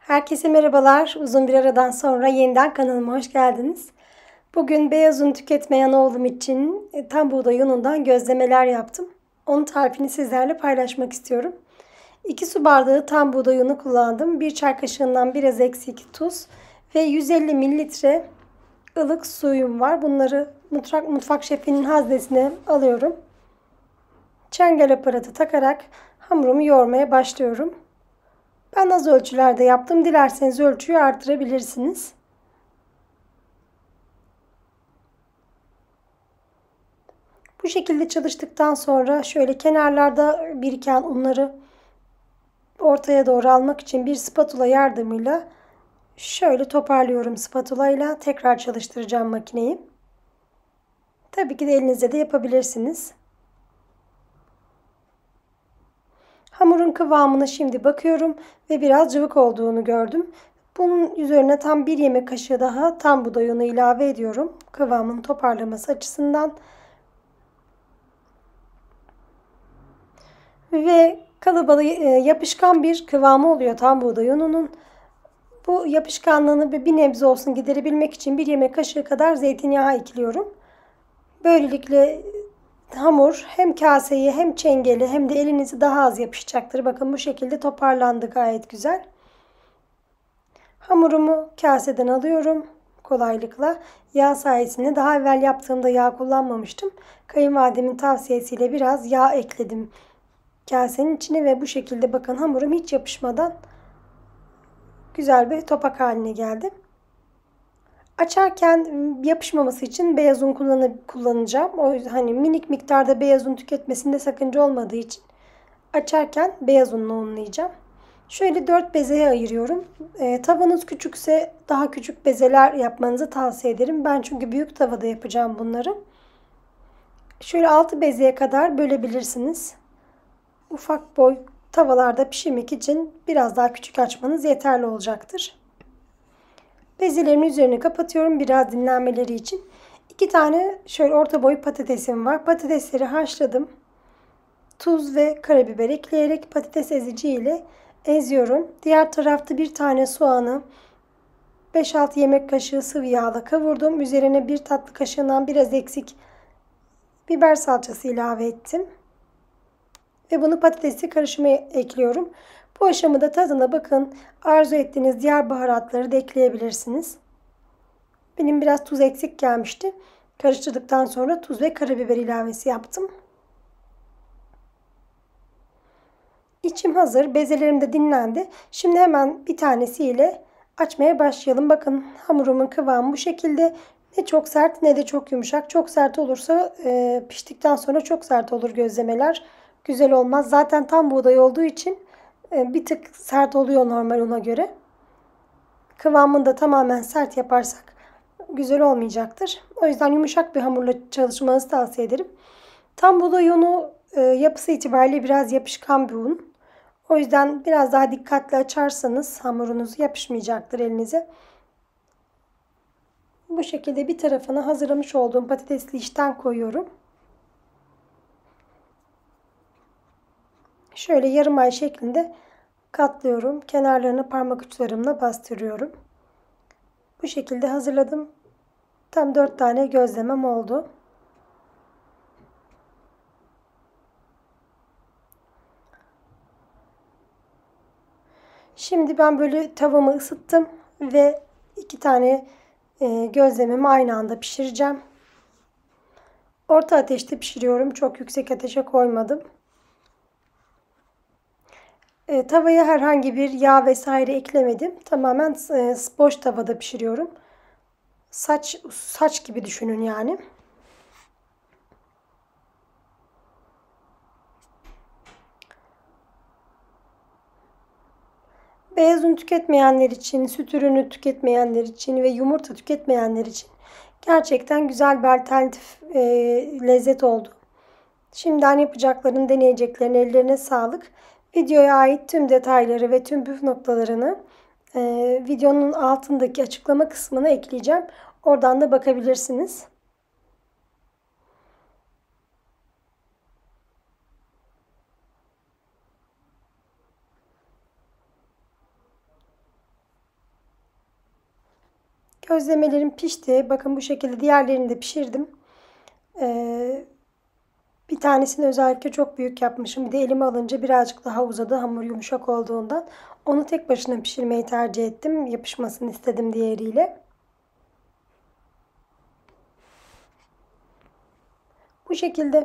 Herkese merhabalar. Uzun bir aradan sonra yeniden kanalıma hoş geldiniz. Bugün beyaz un tüketmeyen oğlum için tam buğday unundan gözlemeler yaptım. Onun tarifini sizlerle paylaşmak istiyorum. 2 su bardağı tam buğday unu kullandım. 1 çay kaşığından biraz eksik tuz ve 150 mililitre ılık suyum var. Bunları mutfak şefinin haznesine alıyorum. Çengel aparatı takarak hamurumu yoğurmaya başlıyorum. Ben az ölçülerde yaptım. Dilerseniz ölçüyü artırabilirsiniz. Bu şekilde çalıştıktan sonra şöyle kenarlarda biriken unları ortaya doğru almak için bir spatula yardımıyla şöyle toparlıyorum spatula ile. Tekrar çalıştıracağım makineyi. Tabii ki de elinizde de yapabilirsiniz. Hamurun kıvamına şimdi bakıyorum ve biraz cıvık olduğunu gördüm. Bunun üzerine tam 1 yemek kaşığı daha tam buğday unu ilave ediyorum. Kıvamın toparlaması açısından. Ve kalıba yapışkan bir kıvamı oluyor tam buğday ununun. Bu yapışkanlığını bir nebze olsun giderebilmek için 1 yemek kaşığı kadar zeytinyağı ekliyorum. Böylelikle hamur hem kaseyi hem çengeli hem de elinizi daha az yapışacaktır. Bakın bu şekilde toparlandı gayet güzel. Hamurumu kaseden alıyorum kolaylıkla. Yağ sayesinde daha evvel yaptığımda yağ kullanmamıştım. Kayınvalidemin tavsiyesiyle biraz yağ ekledim kasenin içine ve bu şekilde bakın hamurum hiç yapışmadan güzel bir topak haline geldi. Açarken yapışmaması için beyaz un kullanacağım. O yüzden hani minik miktarda beyaz un tüketmesinde sakınca olmadığı için açarken beyaz unla unlayacağım. Şöyle 4 bezeye ayırıyorum. Tavanız küçükse daha küçük bezeler yapmanızı tavsiye ederim. Ben çünkü büyük tavada yapacağım bunları. Şöyle 6 bezeye kadar bölebilirsiniz. Ufak boy tavalarda pişirmek için biraz daha küçük açmanız yeterli olacaktır. Bezelerimin üzerini kapatıyorum biraz dinlenmeleri için. 2 tane şöyle orta boy patatesim var. Patatesleri haşladım. Tuz ve karabiber ekleyerek patates ezici ile eziyorum. Diğer tarafta bir tane soğanı 5-6 yemek kaşığı sıvı yağla kavurdum. Üzerine 1 tatlı kaşığından biraz eksik biber salçası ilave ettim. Ve bunu patatesli karışıma ekliyorum. Bu aşamada tadına bakın. Arzu ettiğiniz diğer baharatları da ekleyebilirsiniz. Benim biraz tuz eksik gelmişti. Karıştırdıktan sonra tuz ve karabiber ilavesi yaptım. İçim hazır. Bezelerim de dinlendi. Şimdi hemen bir tanesiyle açmaya başlayalım. Bakın hamurumun kıvamı bu şekilde. Ne çok sert ne de çok yumuşak. Çok sert olursa piştikten sonra çok sert olur gözlemeler. Güzel olmaz. Zaten tam buğday olduğu için bir tık sert oluyor normal una göre. Kıvamını da tamamen sert yaparsak güzel olmayacaktır. O yüzden yumuşak bir hamurla çalışmanızı tavsiye ederim. Tam buğday unu yapısı itibariyle biraz yapışkan bir un. O yüzden biraz daha dikkatli açarsanız hamurunuz yapışmayacaktır elinize. Bu şekilde bir tarafına hazırlamış olduğum patatesli işten koyuyorum. Şöyle yarım ay şeklinde katlıyorum. Kenarlarını parmak uçlarımla bastırıyorum. Bu şekilde hazırladım. Tam 4 tane gözlemem oldu. Şimdi ben böyle tavamı ısıttım ve 2 tane gözlememi aynı anda pişireceğim. Orta ateşte pişiriyorum. Çok yüksek ateşe koymadım. Tavaya herhangi bir yağ vesaire eklemedim. Tamamen boş tavada pişiriyorum. Saç gibi düşünün yani. Beyaz un tüketmeyenler için, süt ürünü tüketmeyenler için ve yumurta tüketmeyenler için gerçekten güzel bir alternatif lezzet oldu. Şimdiden yapacaklarını, deneyeceklerin ellerine sağlık. Videoya ait tüm detayları ve tüm püf noktalarını videonun altındaki açıklama kısmına ekleyeceğim. Oradan da bakabilirsiniz. Gözlemelerim pişti. Bakın bu şekilde diğerlerini de pişirdim. Bir tanesini özellikle çok büyük yapmışım. Bir de elime alınca birazcık daha uzadı. Hamur yumuşak olduğundan. Onu tek başına pişirmeyi tercih ettim. Yapışmasını istedim diğeriyle. Bu şekilde.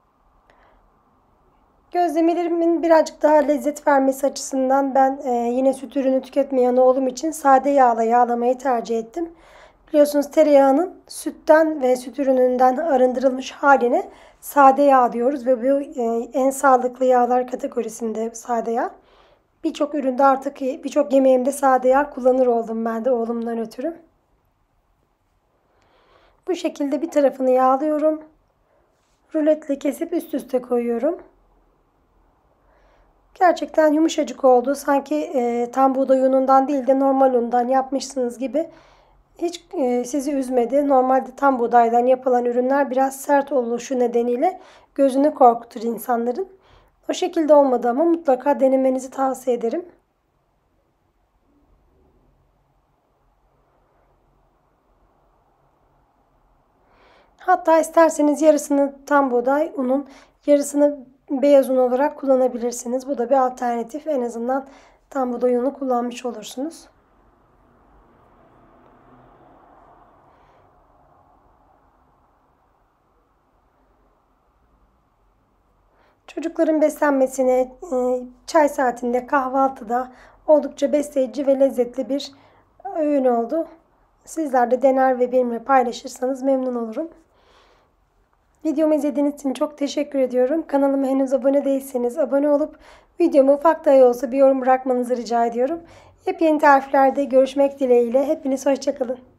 Gözlemelerimin birazcık daha lezzet vermesi açısından ben yine süt ürünü tüketmeyen oğlum için sade yağla yağlamayı tercih ettim. Biliyorsunuz tereyağının sütten ve süt ürününden arındırılmış haline sade yağ diyoruz ve bu en sağlıklı yağlar kategorisinde sade yağ. Birçok üründe artık birçok yemeğimde sade yağ kullanır oldum ben de oğlumdan ötürü. Bu şekilde bir tarafını yağlıyorum. Ruletle kesip üst üste koyuyorum. Gerçekten yumuşacık oldu. Sanki tam buğday unundan değil de normal undan yapmışsınız gibi. Hiç sizi üzmedi. Normalde tam buğdaydan yapılan ürünler biraz sert oluşu nedeniyle gözünü korkutur insanların. O şekilde olmadı ama mutlaka denemenizi tavsiye ederim. Hatta isterseniz yarısını tam buğday unun, yarısını beyaz un olarak kullanabilirsiniz. Bu da bir alternatif. En azından tam buğday unu kullanmış olursunuz. Çocukların beslenmesine çay saatinde, kahvaltıda oldukça besleyici ve lezzetli bir öğün oldu. Sizler de dener ve benimle paylaşırsanız memnun olurum. Videomu izlediğiniz için çok teşekkür ediyorum. Kanalıma henüz abone değilseniz abone olup videomu ufak dahi olsa bir yorum bırakmanızı rica ediyorum. Yepyeni tariflerde görüşmek dileğiyle. Hepiniz hoşça kalın.